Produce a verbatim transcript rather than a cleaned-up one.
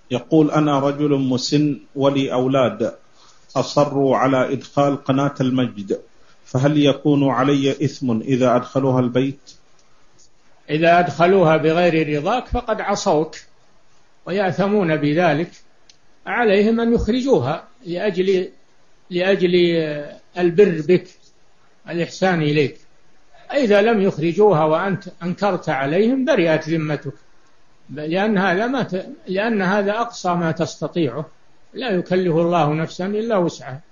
يقول: أنا رجل مسن ولي أولاد أصروا على إدخال قناة المجد، فهل يكون علي إثم إذا أدخلوها البيت؟ إذا أدخلوها بغير رضاك فقد عصوك ويأثمون بذلك، عليهم أن يخرجوها لأجل لأجل البر بك، الإحسان إليك. إذا لم يخرجوها وأنت أنكرت عليهم برئت ذمتك، لأن هذا ما ت... لأن هذا أقصى ما تستطيعه، لا يكلف الله نفسا إلا وسعها.